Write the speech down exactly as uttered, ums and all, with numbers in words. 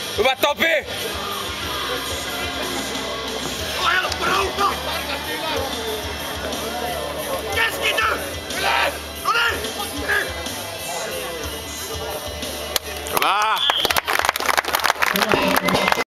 Hyvä Topi! Helppo rauha! Keskity! Ylös! No niin! Hyvä!